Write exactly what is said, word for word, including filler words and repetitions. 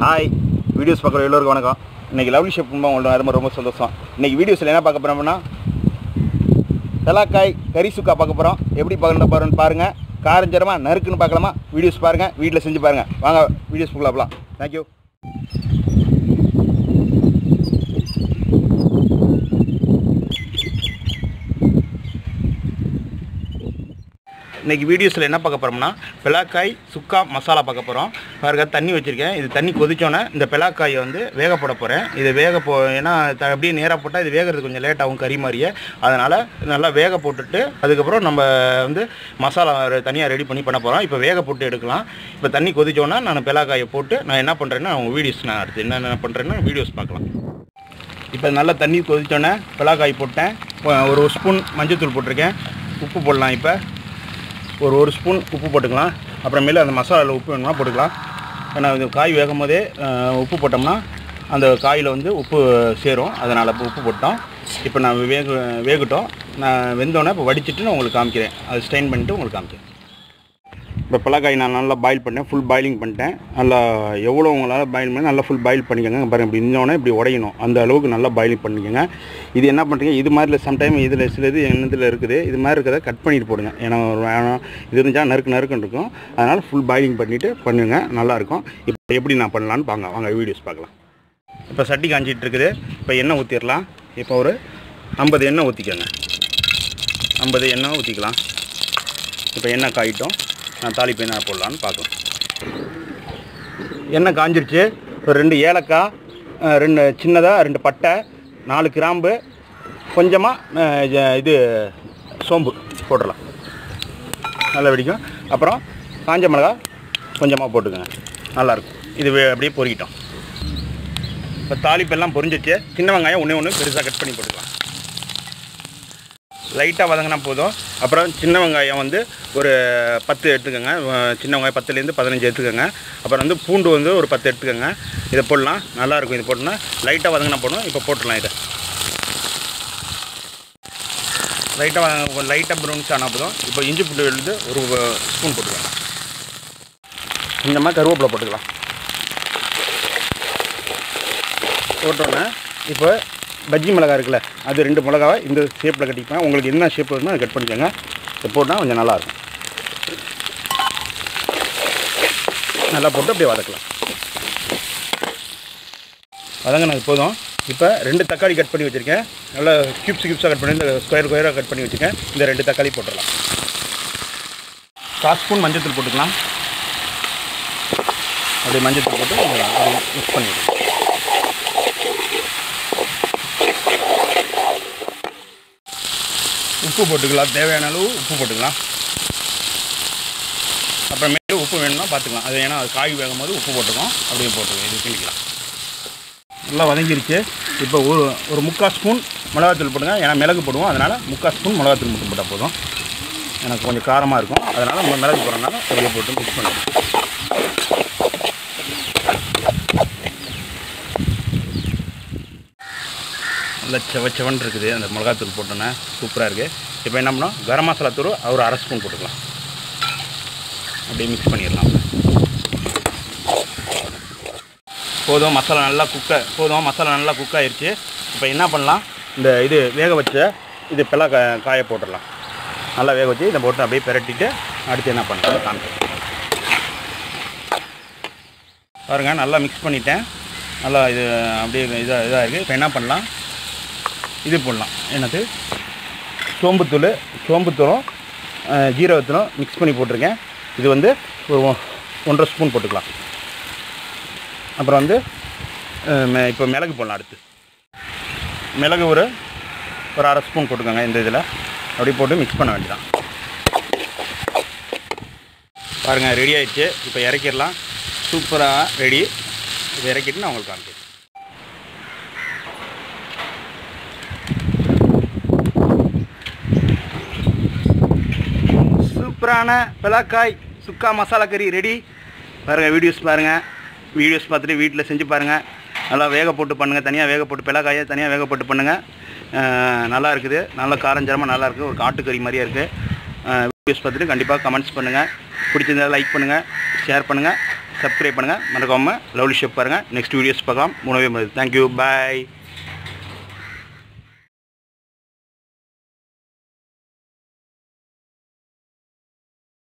Hi videos பார்க்குற எல்லோருக்கும் வணக்கம். இன்றைக்கி லவ்லி ஷெஃப் குடும்பம் உங்களோட ரொம்ப ரொம்ப சந்தோஷம். இன்றைக்கி வீடியோஸில் என்ன பார்க்க போகிறோம்னா பெலாக்காய் கறி சுக்கா பார்க்க போகிறோம். எப்படி பார்க்க போகிறோன்னு பாருங்கள். காரஞ்சரமாக நறுக்குன்னு பார்க்கலாமா? வீடியோஸ் பாருங்கள், வீட்டில் செஞ்சு பாருங்கள். வாங்க வீடியோஸ் பார்க்கலாம். தேங்க்யூ. இன்றைக்கி வீடியோஸில் என்ன பார்க்க போகிறோம்னா பெலாக்காய் சுக்கா மசாலா பார்க்க போகிறோம். பாருங்க, தண்ணி வச்சுருக்கேன். இது தண்ணி கொதிச்சோன்னே இந்த பெலாக்காயை வந்து வேக போட போகிறேன். இது வேக போ ஏன்னா அப்படியே நேராக போட்டால் இது வேகிறது கொஞ்சம் லேட் ஆகும் கறி மாதிரியே. அதனால் நல்லா வேக போட்டுட்டு அதுக்கப்புறம் நம்ம வந்து மசாலா தனியாக ரெடி பண்ணி பண்ண போகிறோம். இப்போ வேக போட்டு எடுக்கலாம். இப்போ தண்ணி கொதிச்சோன்னா நான் பெலாக்காயை போட்டு நான் என்ன பண்ணுறேன்னா அவங்க வீடியோஸ் நான் அடுத்து என்னென்ன பண்ணுறேன்னா வீடியோஸ் பார்க்கலாம். இப்போ நல்லா தண்ணி கொதிச்சோன்னே பெலாக்காய் போட்டேன். ஒரு ஸ்பூன் மஞ்சள்தூள் போட்டிருக்கேன். உப்பு போடலாம். இப்போ ஒரு ஒரு ஸ்பூன் உப்பு போட்டுக்கலாம். அப்புறமேலே அந்த மசாலாவில் உப்பு வேணும்னா போட்டுக்கலாம். ஏன்னா இது காய் வேகும் போதே உப்பு போட்டோம்னா அந்த காயில் வந்து உப்பு சேரும். அதனால் இப்போ உப்பு போட்டோம். இப்போ நான் வேக வேகட்டும். நான் வெந்தோடனே இப்போ வடிச்சிட்டு நான் உங்களுக்கு காமிக்கிறேன். அது ஸ்ட்ரெயின் பண்ணிவிட்டு உங்களுக்கு காமிக்கிறேன். இப்போ பெலாக்காய் நான் நல்லா பாயில் பண்ணேன். ஃபுல் பாயிலிங் பண்ணிட்டேன். நல்லா எவ்வளோ உங்களால் பாயில் பண்ணி நல்லா ஃபுல் பாயில் பண்ணிக்கோங்க. பாருங்கள், இப்படி இருந்தோடனே இப்படி உடையணும். அந்த அளவுக்கு நல்லா பாயிலிங் பண்ணிக்கோங்க. இது என்ன பண்ணுறீங்க, இது மாதிரில சம்டைம் இதில் சில இது என்னதில் இருக்குது, இது மாதிரி இருக்கிறத கட் பண்ணிட்டு போடுங்க. ஏன்னா வேணும் இது இருந்தால் நறுக்கு நறுக்குன்னு இருக்கும். அதனால் ஃபுல் பாயிலிங் பண்ணிவிட்டு பண்ணுங்கள், நல்லாயிருக்கும். இப்போ எப்படி நான் பண்ணலான்னு வாங்க வாங்க வீடியோஸ் பார்க்கலாம். இப்போ சட்டி காஞ்சிட்டு இருக்குது. இப்போ எண்ணெய் ஊற்றிடலாம். இப்போ ஒரு ஐம்பது எண்ணெய் ஊற்றிக்கோங்க. ஐம்பது எண்ணெய் ஊற்றிக்கலாம். இப்போ எண்ணெய் காயிட்டோம். நான் தாளிப்பு என்ன போடலான்னு பார்க்கலாம். எண்ணெய் காஞ்சிருச்சு. ஒரு ரெண்டு ஏலக்காய், ரெண்டு சின்னதாக ரெண்டு பட்டை, நாலு கிராம்பு, கொஞ்சமாக இது சோம்பு போட்டுடலாம். நல்லா வெடிக்கும். அப்புறம் காஞ்ச மிளகா கொஞ்சமாக போட்டுக்கோங்க. நல்லாயிருக்கும். இது அப்படியே பொரிக்கிட்டோம். இப்போ தாளிப்பெல்லாம் பொரிஞ்சிச்சு. சின்ன வெங்காயம் ஒன்றே ஒன்று பெருசாக கட் பண்ணி போட்டுக்கலாம். லைட்டாக வதங்கினா போதும். அப்புறம் சின்ன வெங்காயம் வந்து ஒரு பத்து எடுத்துக்கோங்க. சின்ன வெங்காயம் பத்துலேருந்து பதினஞ்சு எடுத்துக்கோங்க. அப்புறம் வந்து பூண்டு வந்து ஒரு பத்து எடுத்துக்கோங்க. இதை போடலாம். நல்லாயிருக்கும். இது போட்டோன்னா லைட்டாக வதங்கினா போடணும். இப்போ போட்டுடலாம். இதை லைட்டாக வதங்க லைட்டாக ப்ரௌன்ஸ் ஆனால் போதும். இப்போ இஞ்சி பூண்டு விழுந்து ஒரு ஸ்பூன் போட்டுக்கலாம். கொஞ்சமாக கருவேப்பிலை போட்டுக்கலாம். போட்டோன்னே இப்போ பஜ்ஜி மிளகா இருக்குல்ல, அது ரெண்டு மிளகாவை இந்த ஷேப்பில் கட்டிப்பேன். உங்களுக்கு என்ன ஷேப் வேணுமோ அதை கட் பண்ணிக்கோங்க. இதை போட்டால் கொஞ்சம் நல்லாயிருக்கும். நல்லா போட்டு அப்படியே வதக்கலாம். வதங்கினது போதும். இப்போ ரெண்டு தக்காளி கட் பண்ணி வச்சுருக்கேன். நல்லா கியூப்ஸ் கியூப்ஸாக கட் பண்ணி இந்த ஸ்கொயர் ஸ்கொயராக கட் பண்ணி வச்சுருக்கேன். இந்த ரெண்டு தக்காளி போட்டுடலாம். கால் ஸ்பூன் மஞ்சள் தூள் போட்டுக்கலாம். அப்படியே மஞ்சள் தூள் போட்டு மிக்ஸ் பண்ணிவிடுங்க. உப்பு போட்டுக்கலாம். தேவையான அளவு உப்பு போட்டுக்கலாம். அப்புறமேட்டு உப்பு வேணும்னா பார்த்துக்கலாம். அது ஏன்னா அது காய் வேகும் போது உப்பு போட்டுக்கலாம். அப்படியே போட்டுக்கலாம். இது கிண்டிக்கலாம். நல்லா வதங்கிருச்சு. இப்போ ஒரு ஒரு முக்கால் ஸ்பூன் மிளகாத்தூள் போடுங்க. ஏன்னா மிளகு போடுவோம். அதனால் முக்கால் ஸ்பூன் மிளகாத்தூள் மட்டும் போட்டால் போதும். எனக்கு கொஞ்சம் காரமாக இருக்கும். அதனால் நம்ம மிளகு போடுறதுனால அதில் போட்டு மிக்ஸ் பண்ணுவோம். நல்லா செவச்சவன் இருக்குது. அந்த மிளகாத்தூள் போட்டோன்னே சூப்பராக இருக்குது. இப்போ என்ன பண்ணோம், கரம் மசாலா தூள் ஒரு அரை ஸ்பூன் போட்டுக்கலாம். அப்படியே மிக்ஸ் பண்ணிடலாம். போதும். மசாலா நல்லா குக்க போதும் மசாலா நல்லா குக் ஆகிடுச்சு. இப்போ என்ன பண்ணலாம், இந்த இது வேக வச்ச இது பெலா கா காயை போட்டுடலாம். நல்லா வேக வச்சு இதை போட்டு அப்படியே பிரட்டிட்டு அடுத்து என்ன பண்ணுறது காமிக்கிறேன். பாருங்கள், நல்லா மிக்ஸ் பண்ணிட்டேன். நல்லா இது அப்படியே இதாக இதாக இருக்குது. இப்போ என்ன பண்ணலாம், இது போடலாம். என்னது, சோம்புத்தூள் சோம்புத்தூளும் ஜீரகத்தூளும் மிக்ஸ் பண்ணி போட்டிருக்கேன். இது வந்து ஒரு ஒன்றரை ஸ்பூன் போட்டுக்கலாம். அப்புறம் வந்து இப்போ மிளகு போடலாம். அடுத்து மிளகு ஒரு ஒரு அரை ஸ்பூன் போட்டுக்கோங்க. இந்த இதில் அப்படி போட்டு மிக்ஸ் பண்ண வேண்டியதான். பாருங்கள், ரெடி ஆகிடுச்சு. இப்போ இறக்கிடலாம். சூப்பராக ரெடி. இதை இறக்கிட்டு நான் உங்களுக்கு காமிக்கிறேன். சூப்பரான பெலாக்காய் சுக்கா மசாலா கறி ரெடி. பாருங்கள், வீடியோஸ் பாருங்கள். வீடியோஸ் பார்த்துட்டு வீட்டில் செஞ்சு பாருங்கள். நல்லா வேக போட்டு பண்ணுங்கள். தனியாக வேக போட்டு பெலாக்காயை தனியாக வேக போட்டு பண்ணுங்கள். நல்லா இருக்குது. நல்லா காரஞ்சரமாக நல்லா இருக்குது. ஒரு காட்டுக்கறி மாதிரியே இருக்குது. வீடியோஸ் பார்த்துட்டு கண்டிப்பாக கமெண்ட்ஸ் பண்ணுங்கள். பிடிச்சிருந்தா லைக் பண்ணுங்கள், ஷேர் பண்ணுங்கள். சப்ஸ்கிரைப் பண்ணுங்கள், மறக்காமல் லவ்லி ஷெஃப் பாருங்கள். நெக்ஸ்ட் வீடியோஸ் பார்க்கலாம். உணவே மருந்து. தேங்க்யூ, பாய்.